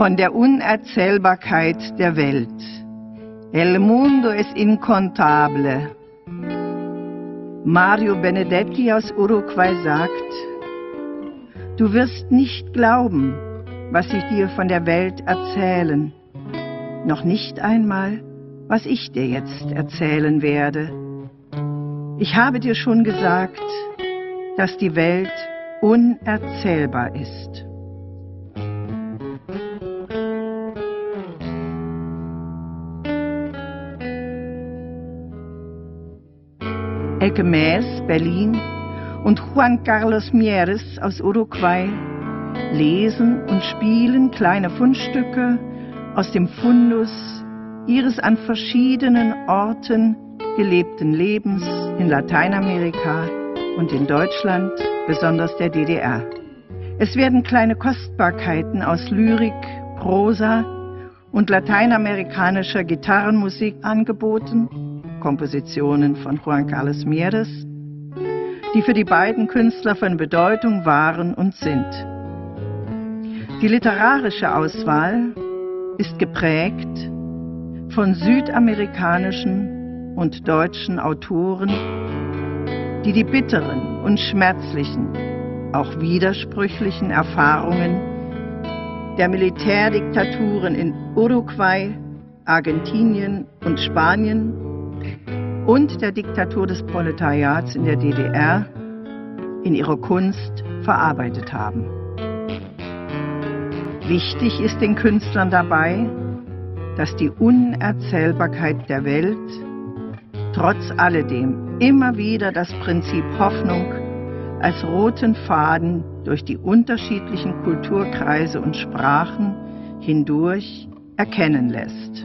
von der Unerzählbarkeit der Welt. El mundo es incontable. Mario Benedetti aus Uruguay sagt: Du wirst nicht glauben, was ich dir von der Welt erzählen, noch nicht einmal, was ich dir jetzt erzählen werde. Ich habe dir schon gesagt, dass die Welt unerzählbar ist. Elke Maes, Berlin, und Juan Carlos Mieres aus Uruguay lesen und spielen kleine Fundstücke aus dem Fundus ihres an verschiedenen Orten gelebten Lebens in Lateinamerika und in Deutschland, besonders der DDR. Es werden kleine Kostbarkeiten aus Lyrik, Prosa und lateinamerikanischer Gitarrenmusik angeboten, Kompositionen von Juan Carlos Mieres, die für die beiden Künstler von Bedeutung waren und sind. Die literarische Auswahl ist geprägt von südamerikanischen und deutschen Autoren, die die bitteren und schmerzlichen, auch widersprüchlichen Erfahrungen der Militärdiktaturen in Uruguay, Argentinien und Spanien und der Diktatur des Proletariats in der DDR in ihrer Kunst verarbeitet haben. Wichtig ist den Künstlern dabei, dass die Unerzählbarkeit der Welt trotz alledem immer wieder das Prinzip Hoffnung als roten Faden durch die unterschiedlichen Kulturkreise und Sprachen hindurch erkennen lässt.